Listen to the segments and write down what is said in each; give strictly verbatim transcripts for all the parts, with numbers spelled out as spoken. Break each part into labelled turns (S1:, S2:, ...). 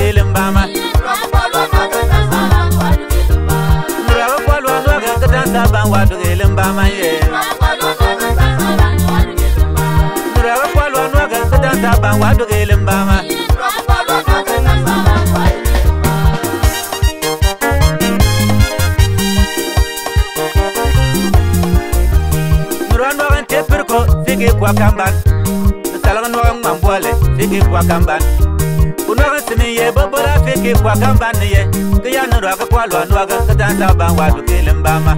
S1: gelim bama Muraga kwalwa nwaga katansa ban wadu gelim bama ye Muraga kwalwa nwaga katansa ban wadu gelim bama Murano ante perko fige kwa kamban Salanga nwaga mbwale fige kwa kamban Unaga sini ye babora fige kwa kamban ye Kaya nuraga kwalwa nwaga katansa ban wadu gelim bama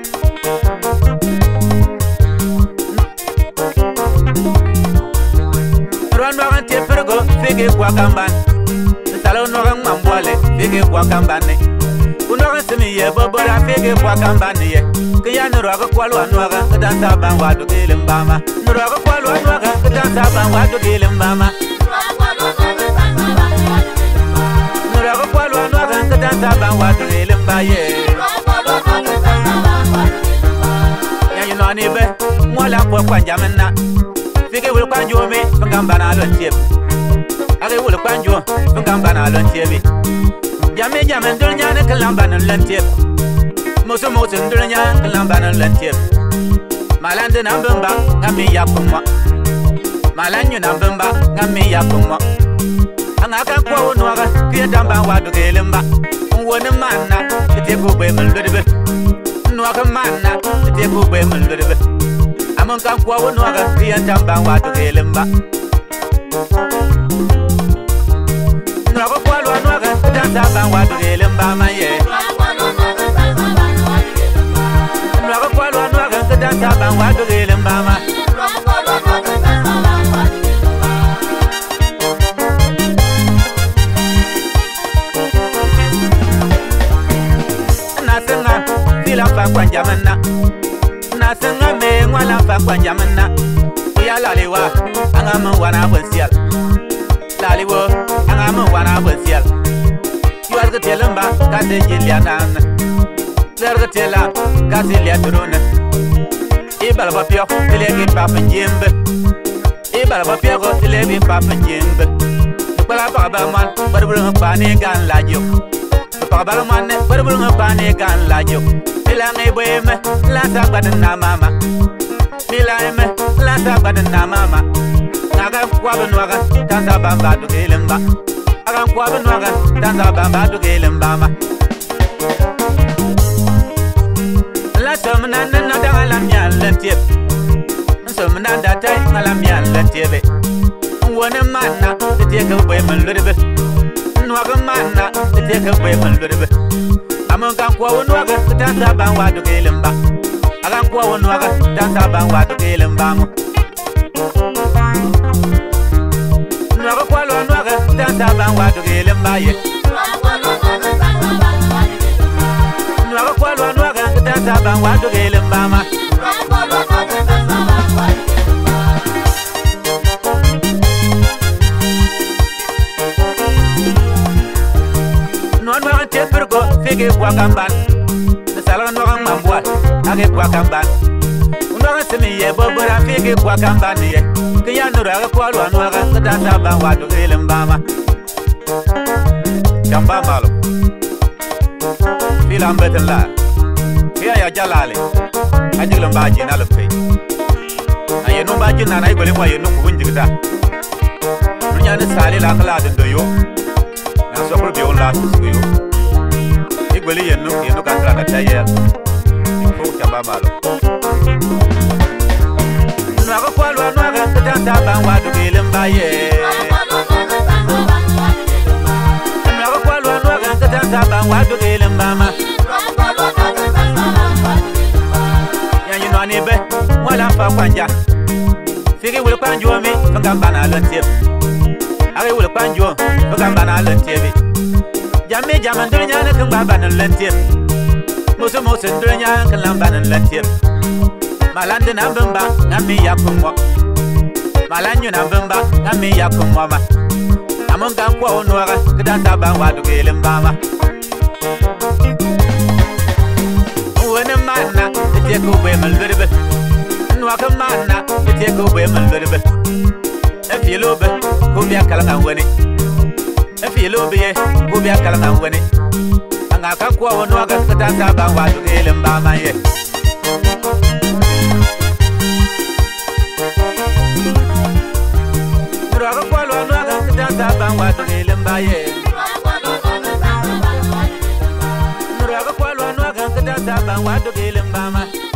S1: Murano ante perko fige kwa kamban Salanga nwaga mbwale fige kwa kamban Unaga sini ye babora fige kwa kamban ye Kaya nuraga kwalwa nwaga katansa ban wadu gelim bama Nuraga kwalwa nwaga katansa ban wadu gelim bama Nuraga kwalwa nwaga katansa ban wadu gelim baye Ya you know ni be mwala kwa kwanja menna Fike wul kwanjo me fingamba na lon tiep Age wul kwanjo fingamba na lon tiebi Jame jame dunya ne kalamba na lon tiep Moso moso dunya kalamba na lon tiep Malande na mbamba ngami yakumwa Malanyu na mbamba ngami yakumwa Anga ka kwa wonwaga kiya tamba wadu gelimba Wona manna ite ko be mun lodebe Nwaka manna ite ko be mun lodebe Amon ka kwa wonwaga kiya tamba wadu gelimba Nwaka kwa lo nwaga tamba wadu gelimba maye Nwaka kwa lo nwaga tamba wadu gelimba ma Fa kwanjamana na senga me ngwala fa kwanjamana ya laliwa anga mo wana bonsial laliwo anga mo wana bonsial yuar ga telamba ka de jiliana ler ga tela ka silia drone e bala ba pio ele ge pa panjembe e bala ba pio go ele ge pa panjembe bala ba ba man barbul pa ne gan lajo pa ba man ne barbul pa ne gan lajo Milange boyeme, lanta badana mama. Milange, lanta badana mama. Naga kwabu nwaga, tanta bamba du gelimba. Aga kwabu nwaga, tanta bamba du gelimba ma. La somna nana da alamya lentiep. Somna da tai alamya lentiebe. Wona manna, tete ko boyeme lodebe. Nwaga manna, tete ko boyeme lodebe. Amon kan kwa wonwaga tanta ban wadu gelimba agan kwa wonwaga tanta ban wadu gelimba mo Nwaga kwa lo nwaga tanta ban wadu gelimba ye Nwaga kwa lo nwaga tanta ban wadu gelimba ma Fige kwa kamban Sala nwaga mbwal Age kwa kamban Unwaga simi ye bobora fige kwa kamban ye Kaya nuraga kwa lwa nwaga Katanta ban wadu gelim bama Chamba malo Fila mbeten la Kaya ya jalale Ajigla mbaji na lupi Aye numbaji na na igole mwa ye numbu unjigita Nunyani sali la kala dindoyo Na sokul biyon la susuyo Igweli yenu yenu kantra katayel Fuk chamba malo Nwaga kwalwa nwaga katanta ban wadu gelimba ye Nwaga kwalwa nwaga katanta ban wadu gelimba ma Ya you know ni be wala fa kwanja Figi wul kwanjo mi fanga bana lentiep Age wul kwanjo fanga bana lentiep Jame jaman dunya ne kan baba nan lantiem Muso muso dunya kan lamba nan lantiem Malande na bamba ngami yakumwa Malanyu na bamba ngami yakumwa ma Amon kan kwa onwara kadanta ban wadu gelimba ma Wona manna te ko be mal berbe Nwaka manna te ko be mal berbe E filobe ko biya kala kan woni yelo biye ko biya kala na woni anga ka ko wono aga kata sa ba wa do gelem ba ma ye Nura ka ko lo no aga kata sa ba wa do gelem ba ye Nura ka ko lo no aga kata sa ba wa do gelem ba ma